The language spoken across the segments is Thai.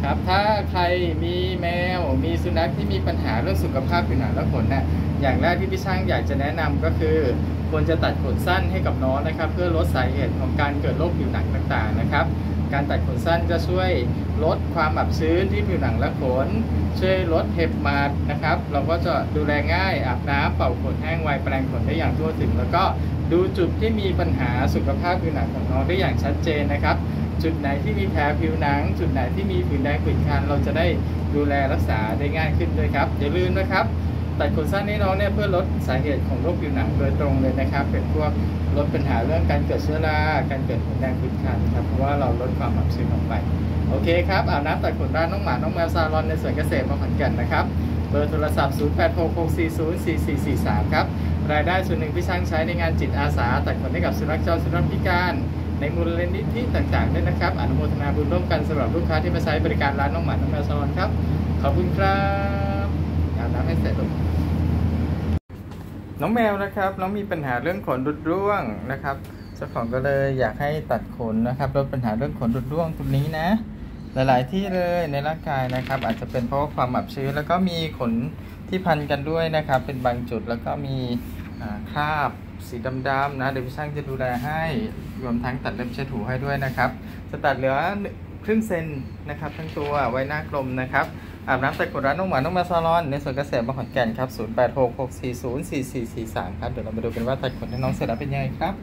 ครับถ้าใครมีแมวมีสุนัขที่มีปัญหาเรื่องสุขภาพผิวหนังและขนเนี่ยอย่างแรกที่พี่ช่างอยากจะแนะนำก็คือควรจะตัดขนสั้นให้กับน้องนะครับเพื่อลดสาเหตุของการเกิดโรคผิวหนังต่างๆนะครับการตัดขนสั้นจะช่วยลดความอับชื้นที่ผิวหนังและขนช่วยลดเห็บหมัดนะครับเราก็จะดูแลง่ายอาบน้ำเป่าขนแห้งไวแปรงขนได้อย่างทั่วถึงแล้วก็ดูจุดที่มีปัญหาสุขภาพผิวหนังของน้องได้อย่างชัดเจนนะครับจุดไหนที่มีแผลผิวหนังจุดไหนที่มีผื่นแดงผื่นคันเราจะได้ดูแลรักษาได้ง่ายขึ้นด้วยครับอย่าลืมนะครับตัดขนสั้นให้น้องเนี่ยเพื่อลดสาเหตุของโรคผิวหนังโดยตรงเลยนะครับเป็นพวกลดปัญหาเรื่องการเกิดเชื้อราการเกิดผื่นแดงผื่นคันครับเพราะว่าเราลดความอับชื้นลงไปโอเคครับอาบน้ำตัดขนร้านน้องหมาน้องแมวซาลอนในสวนเกษตรมาขอนแก่นนะครับเบอร์โทรศัพท์ 0866404443 ครับรายได้ส่วนหนึ่งพี่ช่างใช้ในงานจิตอาสาตัดขนให้กับสุนัขจรสุนัขพิการในมูลนิธิต่างๆด้วยนะครับอนุโมทนาบุญร่วมกันสำหรับลูกค้าที่มาใช้บริการร้านน้องหมาน้องแมวซาลอนครับขอบคุณครับอาบน้ำให้เสร็จลูกน้องแมวนะครับน้องมีปัญหาเรื่องขนรุดร่วงนะครับเจ้าของก็เลยอยากให้ตัดขนนะครับลดปัญหาเรื่องขนรุดร่วงตรงนี้นะหลายๆที่เลยในร่างกายนะครับอาจจะเป็นเพราะความอับชื้นแล้วก็มีขนที่พันกันด้วยนะครับเป็นบางจุดแล้วก็มีคราบสีดำๆนะเดี๋ยวพี่ช่างจะดูแลให้รวมทั้งตัดเล็บเช็ดหูให้ด้วยนะครับจะตัดเหลือครึ่งเซนนะครับทั้งตัวไว้หน้ากลมนะครับอาบน้ำตัดขนร้านน้องหมาน้องแมวซาลอนในสวนเกษตรมาขอนแก่นครับ0866404443ครับเดี๋ยวเรามาดูกันว่าตัดขนให้น้องเสร็จแล้วเป็นยังไงครับ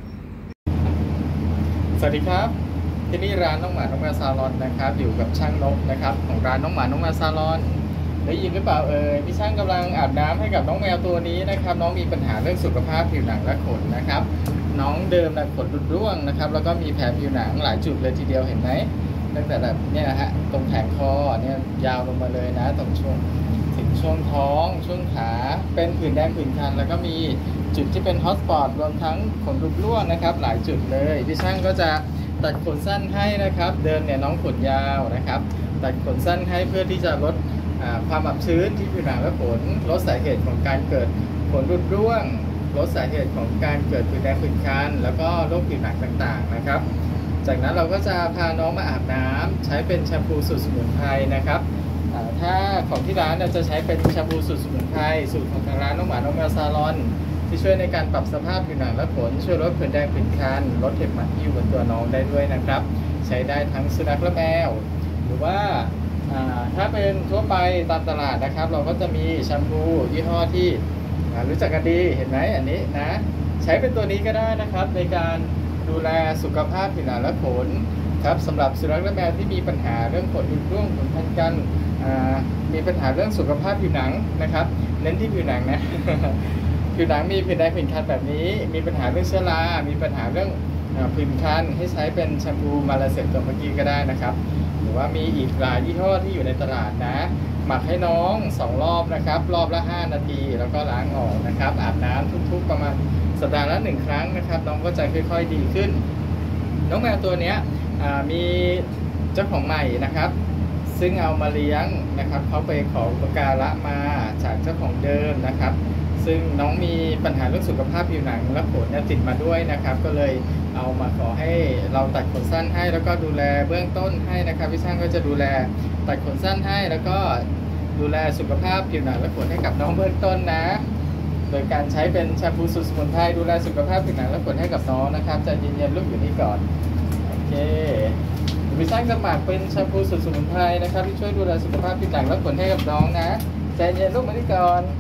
สวัสดีครับที่นี่ร้านน้องหมาน้องแมวซาลอนนะครับอยู่กับช่างนกนะครับของร้านน้องหมาน้องแมวซาลอนได้ยินหรือเปล่าพี่ช่างกำลังอาบน้ำให้กับน้องแมวตัวนี้นะครับน้องมีปัญหาเรื่องสุขภาพผิวหนังและขนนะครับน้องเดิมนะขนรุดร่วงนะครับแล้วก็มีแผลผิวหนังหลายจุดเลยทีเดียวเห็นไหมตั้งแต่แบบเนี่ยฮะตรงแผงคอเนี่ยยาวลงมาเลยนะตรงช่วงถึงช่วงท้องช่วงขาเป็นผื่นแดงผื่นคันแล้วก็มีจุดที่เป็นฮอตสปอตรวมทั้งขนรุดร่วงนะครับหลายจุดเลยพี่ช่างก็จะตัดขนสั้นให้นะครับเดิมเนี่ยน้องขนยาวนะครับตัดขนสั้นให้เพื่อที่จะลดความอับชื้นที่ผิวหนังและขนลดสาเหตุของการเกิดขนรุดร่วงลดสาเหตุของการเกิดผื่นแดงผื่นคันแล้วก็โรคผิวหนังต่างๆนะครับจากนั้นเราก็จะพาน้องมาอาบน้ำใช้เป็นแชมพูสูตรสมุนไพรนะครับถ้าของที่ร้านจะใช้เป็นแชมพูสูตรสมุนไพรสูตรของทางร้านน้องหมาน้องแมวซาลอนที่ช่วยในการปรับสภาพผิวหนังและขนช่วยลดผื่นแดงผื่นคันลดเห็บหมัดที่อยู่บนตัวน้องได้ด้วยนะครับใช้ได้ทั้งสุนัขและแมวหรือว่าถ้าเป็นทั่วไปตามตลาดนะครับเราก็จะมีแชมพูยี่ห้อที่รู้จักกันดีเห็นไหมอันนี้นะใช้เป็นตัวนี้ก็ได้นะครับในการดูแลสุขภาพผิวหนังและขนครับสำหรับสุนัขและแมวที่มีปัญหาเรื่องขนรุดร่วงขนพันกันมีปัญหาเรื่องสุขภาพผิวหนังนะครับเน้นที่ผิวหนังนะ ผิวหนังมีผื่นแดงผื่นคันแบบนี้มีปัญหาเรื่องเชื้อรามีปัญหาเรื่องผื่นคันให้ใช้เป็นแชมพูมาลาเซตตัวเมื่อกี้ก็ได้นะครับหรือว่ามีอีกหลายยี่ห้อที่อยู่ในตลาดนะหมักให้น้อง2รอบนะครับรอบละ5นาทีแล้วก็ล้างออกนะครับอาบน้ำทุกๆประมาณสัปดาห์ละ1ครั้งนะครับน้องก็จะค่อยๆดีขึ้นน้องแมวตัวนี้มีเจ้าของใหม่นะครับซึ่งเอามาเลี้ยงนะครับเขาไปขออุปการะมาจากเจ้าของเดิมนะครับซึ่งน้องมีปัญหาเรื่องสุขภาพผิวหนังและขนติดมาด้วยนะครับก็เลยเอามาขอให้เราตัดขนสั้นให้แล้วก็ดูแลเบื้องต้นให้นะครับพี่ช่างก็จะดูแลตัดขนสั้นให้แล้วก็ดูแลสุขภาพผิวหนังและขนให้กับน้องเบื้องต้นนะโดยการใช้เป็นแชมพูสูตรสมุนไพรดูแลสุขภาพผิวหนังและขนให้กับน้องนะครับจะเย็นๆลูกอยู่นี่ก่อนโอเคพี่ช่างจะหมักเป็นแชมพูสูตรสมุนไพรนะครับที่ช่วยดูแลสุขภาพผิวหนังและขนให้กับน้องนะใจเย็นลูกมานี่ก่อน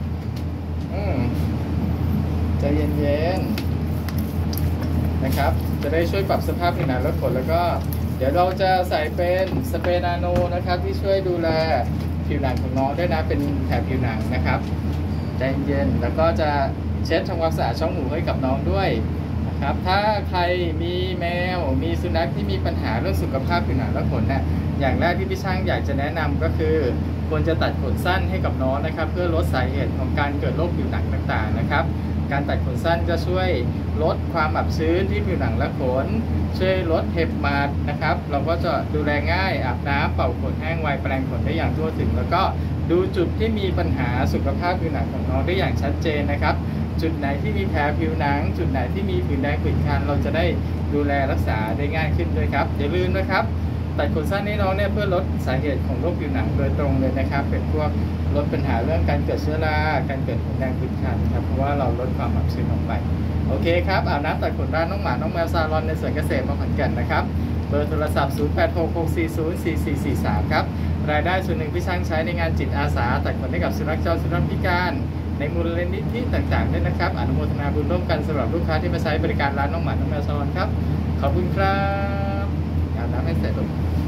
ใจเย็นๆนะครับจะได้ช่วยปรับสภาพผิวหนังและขนแล้วก็เดี๋ยวเราจะใส่เป็นสเปรย์นาโนนะครับที่ช่วยดูแลผิวหนังของน้องด้วยนะเป็นแถบผิวหนังนะครับใจเย็นแล้วก็จะเช็ดทำความสะอาดช่องหูให้กับน้องด้วยนะครับถ้าใครมีแมวมีสุนัขที่มีปัญหาเรื่องสุขภาพผิวหนังและขนเนี่ยอย่างแรกที่พี่ช่างอยากจะแนะนำก็คือควรจะตัดขนสั้นให้กับน้องนะครับเพื่อลดสาเหตุของการเกิดโรคผิวหนังต่างๆนะครับการตัดขนสั้นจะช่วยลดความอับชื้นที่ผิวหนังและขนช่วยลดเห็บหมัดนะครับเราก็จะดูแลง่ายอาบน้ำเป่าขนแห้งไวแปรงขนได้อย่างทั่วถึงแล้วก็ดูจุดที่มีปัญหาสุขภาพผิวหนังของน้องได้อย่างชัดเจนนะครับจุดไหนที่มีแผลผิวหนังจุดไหนที่มีผื่นแดงผื่นคันเราจะได้ดูแลรักษาได้ง่ายขึ้นด้วยครับอย่าลืมนะครับตัดขนสั้นให้น้องเนี่ยเพื่อลดสาเหตุของโรคผิวหนังโดยตรงเลยนะครับเป็นพวกลดปัญหาเรื่องการเกิดเชื้อราการเกิดผื่นแดงผื่นคันครับเพราะว่าเราลดความอับชื้นลงไปโอเคครับอาบน้ำตัดขนร้านน้องหมาน้องแมวซาลอนในสวนเกษตรมาขอนแก่นนะครับเบอร์โทรศัพท์ 0866404443 ครับรายได้ส่วนหนึ่งพี่ช่างใช้ในงานจิตอาสาตัดขนให้กับสุนัขจรสุนัขพิการในมูลนิธิต่างๆด้วยนะครับอนุโมทนาบุญร่วมกันสำหรับลูกค้าที่มาใช้บริการร้านน้องหมาน้องแมวซาลอนครับขอบคุณครับอาบน้ำให้เสร็จ